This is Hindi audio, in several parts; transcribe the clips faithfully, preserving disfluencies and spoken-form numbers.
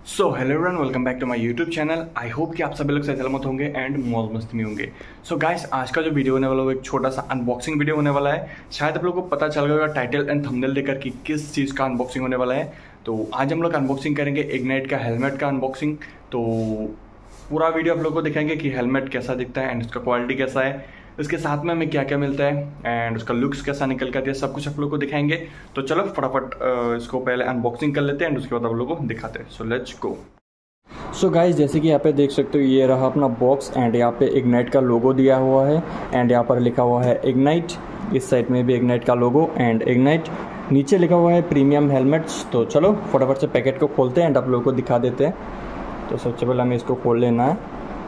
So hello everyone, welcome back to my YouTube channel. I hope कि आप सभी लोग सही सलामत होंगे एंड मौज मस्ती में होंगे। सो गाइस, आज का जो वीडियो होने वाला है वो एक छोटा सा अनबॉक्सिंग वीडियो होने वाला है। शायद आप लोगों को पता चल गया होगा टाइटल एंड थंबनेल देखकर कि किस चीज़ का अनबॉक्सिंग होने वाला है। तो आज हम लोग अनबॉक्सिंग करेंगे इग्नाइट का हेलमेट का अनबॉक्सिंग। तो पूरा वीडियो आप लोग को दिखाएंगे कि हेलमेट कैसा दिखता है एंड उसका क्वालिटी कैसा है, इसके साथ में हमें क्या क्या मिलता है एंड उसका लुक्स कैसा निकल कर दिया, सब कुछ आप लोग को दिखाएंगे। तो चलो फटाफट इसको पहले अनबॉक्सिंग कर लेते हैं एंड उसके बाद आप लोग को दिखाते हैं। So let's go. So guys, जैसे कि यहाँ पे देख सकते हो ये रहा अपना बॉक्स एंड यहाँ पे इग्नाइट का लोगो दिया हुआ है एंड यहाँ पर लिखा हुआ है इग्नाइट। इस साइड में भी इग्नाइट का लोगो एंड इग्नाइट, नीचे लिखा हुआ है प्रीमियम हेलमेट्स। तो चलो फटाफट से पैकेट को खोलते हैं एंड आप लोगों को दिखा देते हैं। तो सबसे पहले हमें इसको खोल लेना है।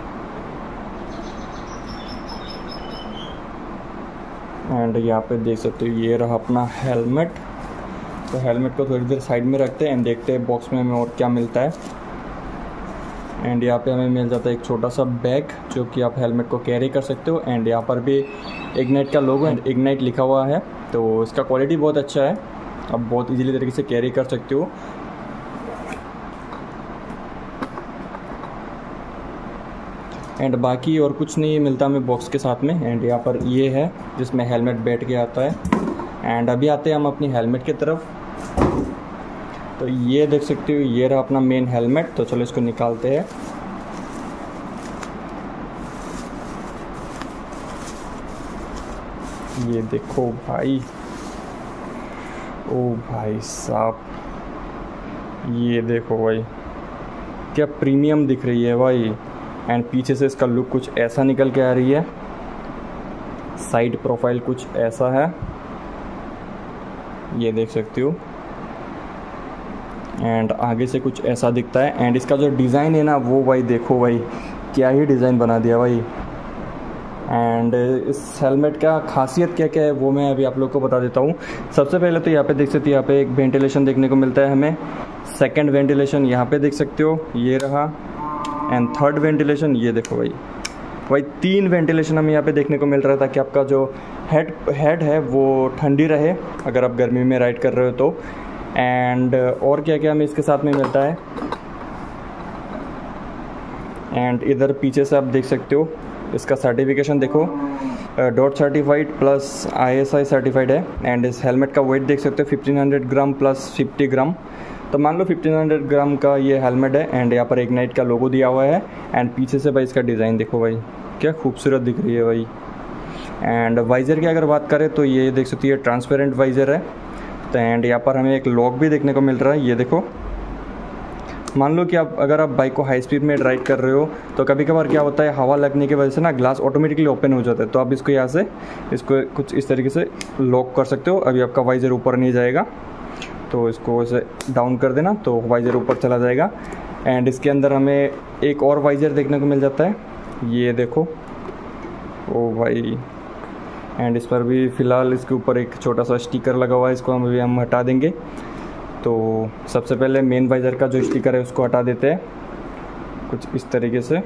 एंड यहाँ पे देख सकते हो ये रहा अपना हेलमेट। तो हेलमेट को थोड़ी देर साइड में रखते हैं एंड देखते हैं बॉक्स में हमें और क्या मिलता है। एंड यहाँ पे हमें मिल जाता है एक छोटा सा बैग जो कि आप हेलमेट को कैरी कर सकते हो एंड यहाँ पर भी इग्नाइट का लोगो एंड इग्नाइट लिखा हुआ है। तो इसका क्वालिटी बहुत अच्छा है, आप बहुत इजीली तरीके से कैरी कर सकते हो। एंड बाकी और कुछ नहीं मिलता हमें बॉक्स के साथ में। एंड यहाँ पर ये है जिसमें हेलमेट बैठ के आता है। एंड अभी आते हैं हम अपनी हेलमेट की तरफ। तो ये देख सकते हो ये रहा अपना मेन हेलमेट। तो चलो इसको निकालते हैं। ये देखो भाई, ओ भाई साहब, ये देखो भाई क्या प्रीमियम दिख रही है भाई। एंड पीछे से इसका लुक कुछ ऐसा निकल के आ रही है, साइड प्रोफाइल कुछ ऐसा है, ये देख सकते हो। एंड आगे से कुछ ऐसा दिखता है। एंड इसका जो डिज़ाइन है ना वो भाई देखो भाई क्या ही डिज़ाइन बना दिया भाई। एंड इस हेलमेट का खासियत क्या क्या है वो मैं अभी आप लोग को बता देता हूँ। सबसे पहले तो यहाँ पे देख सकते हो यहाँ पे एक वेंटिलेशन देखने को मिलता है हमें। सेकंड वेंटिलेशन यहाँ पे देख सकते हो ये रहा। एंड थर्ड वेंटिलेशन ये देखो भाई भाई तीन वेंटिलेशन हमें यहाँ पे देखने को मिल रहा है ताकि आपका जो हेड हेड है वो ठंडी रहे अगर आप गर्मी में राइड कर रहे हो तो। एंड और क्या क्या हमें इसके साथ में मिलता है। एंड इधर पीछे से आप देख सकते हो इसका सर्टिफिकेशन देखो, DOT certified plus ISI certified है। एंड इस हेलमेट का वेट देख सकते हो fifteen hundred gram plus fifty gram. तो मान लो फिफ्टीन हंड्रेड ग्राम का ये हेलमेट है। एंड यहाँ पर इग्नाइट का लोगो दिया हुआ है। एंड पीछे से भाई इसका डिज़ाइन देखो भाई क्या खूबसूरत दिख रही है भाई। एंड वाइज़र की अगर बात करें तो ये देख सकते हो ये ट्रांसपेरेंट वाइज़र है। तो एंड यहाँ पर हमें एक लॉक भी देखने को मिल रहा है, ये देखो। मान लो कि आप अगर आप बाइक को हाई स्पीड में ड्राइव कर रहे हो तो कभी कभार क्या होता है हवा लगने की वजह से ना ग्लास ऑटोमेटिकली ओपन हो जाता है। तो आप इसको यहाँ से इसको कुछ इस तरीके से लॉक कर सकते हो। अभी आपका वाइज़र ऊपर नहीं जाएगा तो इसको ऐसे डाउन कर देना तो वाइज़र ऊपर चला जाएगा। एंड इसके अंदर हमें एक और वाइज़र देखने को मिल जाता है, ये देखो। ओ भाई, एंड इस पर भी फ़िलहाल इसके ऊपर एक छोटा सा स्टिकर लगा हुआ है, इसको हम अभी हम हटा देंगे। तो सबसे पहले मेन वाइज़र का जो स्टिकर है उसको हटा देते हैं कुछ इस तरीके से।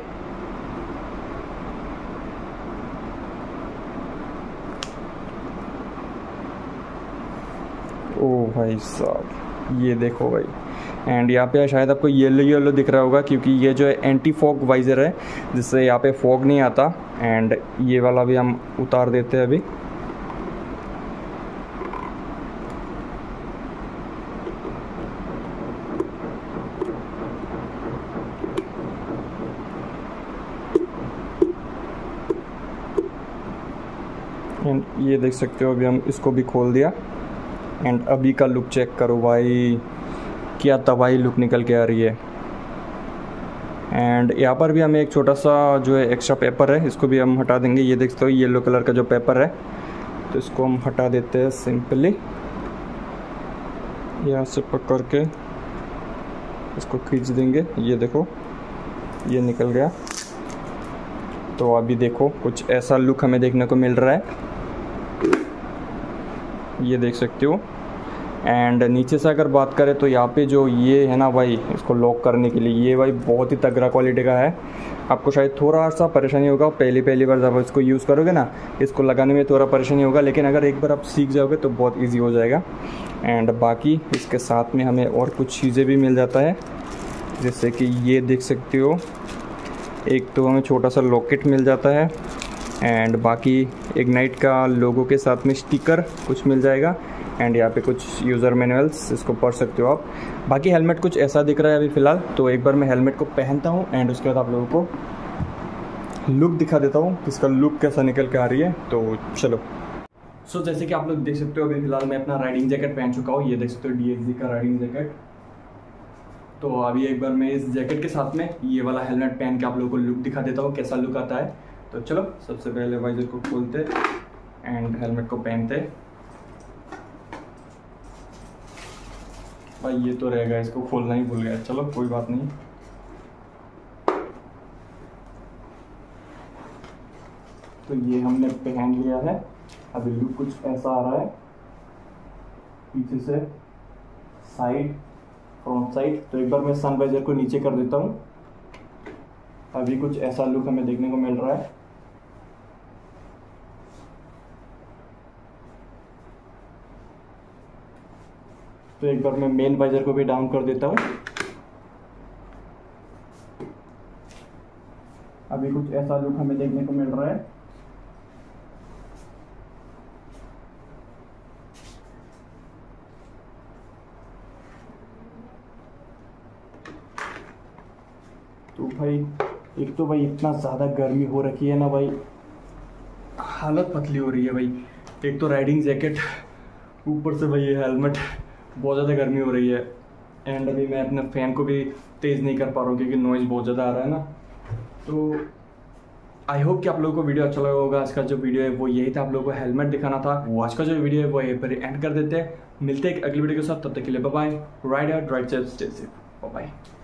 ओ भाई साहब ये देखो भाई। एंड यहाँ पे शायद आपको येलो येलो दिख रहा होगा क्योंकि ये जो है एंटी फॉग वाइज़र है जिससे यहाँ पे फॉग नहीं आता। एंड ये वाला भी हम उतार देते हैं अभी। एंड ये देख सकते हो अभी हम इसको भी खोल दिया। एंड अभी का लुक चेक करो भाई, क्या तबाही लुक निकल के आ रही है। एंड यहाँ पर भी हमें एक छोटा सा जो है एक्स्ट्रा पेपर है, इसको भी हम हटा देंगे। ये देखते हो येलो कलर का जो पेपर है तो इसको हम हटा देते हैं सिंपली। यहाँ से पकड़ के इसको खींच देंगे, ये देखो ये निकल गया। तो अभी देखो कुछ ऐसा लुक हमें देखने को मिल रहा है, ये देख सकते हो। एंड नीचे से अगर बात करें तो यहाँ पे जो ये है ना भाई इसको लॉक करने के लिए, ये भाई बहुत ही तगड़ा क्वालिटी का है। आपको शायद थोड़ा सा परेशानी होगा पहली पहली बार जब इसको यूज़ करोगे ना, इसको लगाने में थोड़ा परेशानी होगा, लेकिन अगर एक बार आप सीख जाओगे तो बहुत ईजी हो जाएगा। एंड बाकी इसके साथ में हमें और कुछ चीज़ें भी मिल जाता है, जैसे कि ये देख सकते हो, एक तो हमें छोटा सा लॉकेट मिल जाता है एंड बाकी इग्नाइट का लोगो के साथ में स्टिकर कुछ मिल जाएगा एंड यहाँ पे कुछ यूज़र मैनुअल्स, इसको पढ़ सकते हो आप। बाकी हेलमेट कुछ ऐसा दिख रहा है अभी फ़िलहाल। तो एक बार मैं हेलमेट को पहनता हूँ एंड उसके बाद आप लोगों को लुक दिखा देता हूँ, इसका लुक कैसा निकल के आ रही है। तो चलो। सो so, जैसे कि आप लोग देख सकते हो अभी फ़िलहाल मैं अपना राइडिंग जैकेट पहन चुका हूँ। ये देख सकते हो डी एक्स जी का राइडिंग जैकेट। तो अभी एक बार मैं इस जैकेट के साथ में ये वाला हेलमेट पहन के आप लोगों को लुक दिखा देता हूँ कैसा लुक आता है। तो चलो सबसे पहले वाइजर को खोलते एंड हेलमेट को पहनते। भाई ये तो रहेगा, इसको खोलना ही भूल गया। चलो कोई बात नहीं। तो ये हमने पहन लिया है। अभी लुक कुछ ऐसा आ रहा है, पीछे से साइड, फ्रंट साइड। तो एक बार मैं सन वाइजर को नीचे कर देता हूँ। अभी कुछ ऐसा लुक हमें देखने को मिल रहा है। तो एक बार मैं मेन वाइजर को भी डाउन कर देता हूँ। अभी कुछ ऐसा लुक हमें देखने को मिल रहा है। तो भाई एक तो भाई इतना ज़्यादा गर्मी हो रखी है ना भाई, हालत पतली हो रही है भाई। एक तो राइडिंग जैकेट, ऊपर से भाई ये हेलमेट, बहुत ज़्यादा गर्मी हो रही है। एंड अभी मैं अपने फ़ैन को भी तेज़ नहीं कर पा रहा हूँ क्योंकि नॉइज़ बहुत ज़्यादा आ रहा है ना। तो आई होप कि आप लोगों को वीडियो अच्छा लगा होगा। आज का जो वीडियो है वो यही था, आप लोगों को हेलमेट दिखाना था। वो आज का जो वीडियो है वो यहीं पर एंड कर देते हैं। मिलते हैं एक अगली वीडियो के साथ, तब तक के लिए bye bye. Ride out, ride safe, stay safe, bye bye.